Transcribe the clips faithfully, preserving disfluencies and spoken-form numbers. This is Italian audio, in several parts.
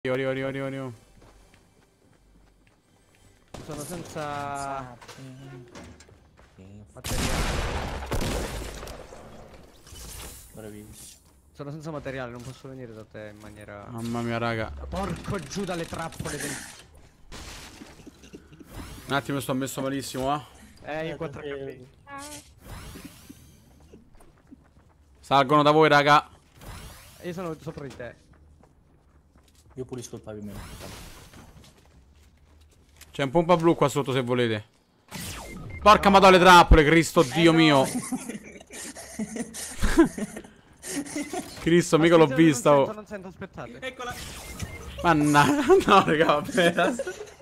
Rio, rio, rio, rio, rio. Sono senza materiale. Bravissimo. Sono senza materiale, non posso venire da te in maniera... Mamma mia, raga. Porco giù dalle trappole del... Un attimo, sto messo malissimo, eh. Eh, io quattro H P. Salgono da voi, raga. Io sono sopra di te. Io pulisco il pavimento. C'è un pompa blu qua sotto se volete. Porca no. Madonna le trappole, Cristo Dio eh no. mio. Cristo, mica l'ho vista. Non sento, non sento, aspettate. Eccola. Ma no, no, raga, vabbè.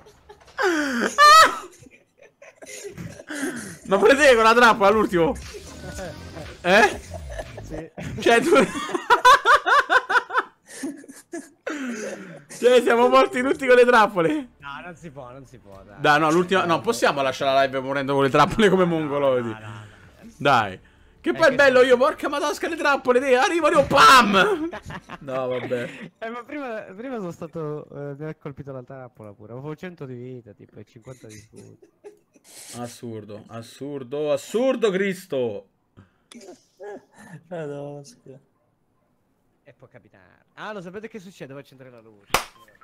Ma volete con la trappola all'ultimo? Eh? Sì. Cioè tu... Cioè siamo morti tutti con le trappole. No, non si può, non si può, dai. Dai, no, l'ultima... No, possiamo lasciare la live morendo con le trappole come mongoloti. No, no, no, no. Dai. Che poi è bello io, porca madosca le trappole, te, arrivo io, pam! No, vabbè. Eh, ma prima, prima sono stato... Eh, mi ha colpito la trappola pure. Avevo cento di vita, tipo, e cinquanta di scudo. Assurdo, assurdo, assurdo, Cristo! Madosca. E può capitare. Ah, lo sapete che succede? Poi accendere la luce.